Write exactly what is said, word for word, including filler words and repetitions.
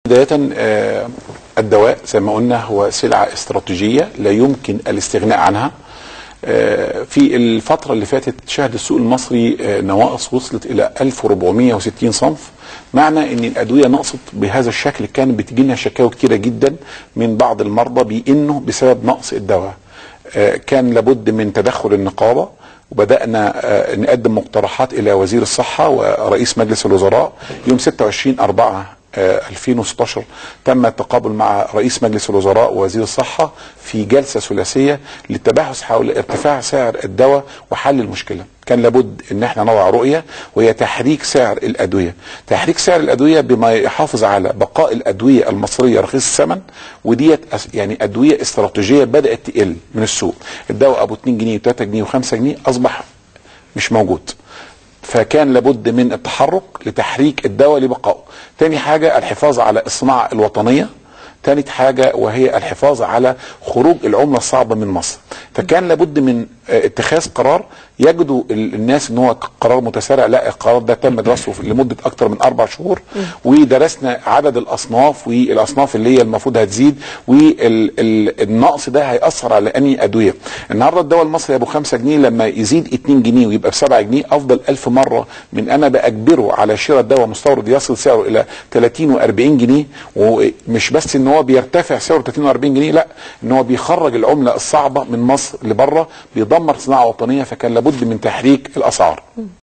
بداية الدواء زي ما قلنا هو سلعة استراتيجية لا يمكن الاستغناء عنها. في الفترة اللي فاتت شهد السوق المصري نواقص وصلت إلى ألف وأربعمائة وستين صنف، معنى ان الادويه نقصت بهذا الشكل. كان بتجي لنا شكاوى كتيره جدا من بعض المرضى بانه بسبب نقص الدواء. كان لابد من تدخل النقابه، وبدانا نقدم مقترحات الى وزير الصحه ورئيس مجلس الوزراء. يوم ستة وعشرين أربعة ألفين وستة عشر تم التقابل مع رئيس مجلس الوزراء ووزير الصحه في جلسه ثلاثيه للتباحث حول ارتفاع سعر الدواء وحل المشكله. كان لابد ان احنا نضع رؤيه وهي تحريك سعر الادويه، تحريك سعر الادويه بما يحافظ على بقاء الادويه المصريه رخيص الثمن، وديت يعني ادويه استراتيجيه بدات تقل من السوق. الدواء ابو اتنين جنيه وتلاتة جنيه وخمسة جنيه اصبح مش موجود، فكان لابد من التحرك لتحريك الدواء لبقائه. تاني حاجه الحفاظ على الصناعه الوطنيه. ثالث حاجه وهي الحفاظ على خروج العمله الصعبه من مصر. فكان لابد من اتخاذ قرار يجدوا الناس ان هو قرار متسارع. لا، القرار ده تم دراسه لمده اكثر من اربع شهور، ودرسنا عدد الاصناف والاصناف اللي هي المفروض هتزيد، والنقص ده هياثر على انهي ادويه. النهارده الدواء المصري ابو خمسة جنيه لما يزيد اتنين جنيه ويبقى ب سبعة جنيه افضل ألف مره من انا باجبره على شراء دواء مستورد يصل سعره الى تلاتين وأربعين جنيه. ومش بس ان هو بيرتفع سعره تلاتين وأربعين جنيه، لا، ان هو بيخرج العمله الصعبه من مصر لبره، بيدمر صناعه وطنيه. فكان لابد من تحريك الاسعار.